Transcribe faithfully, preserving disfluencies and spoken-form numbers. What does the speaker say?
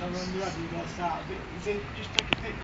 Someone do that, you guys stop. Is it just like a pic?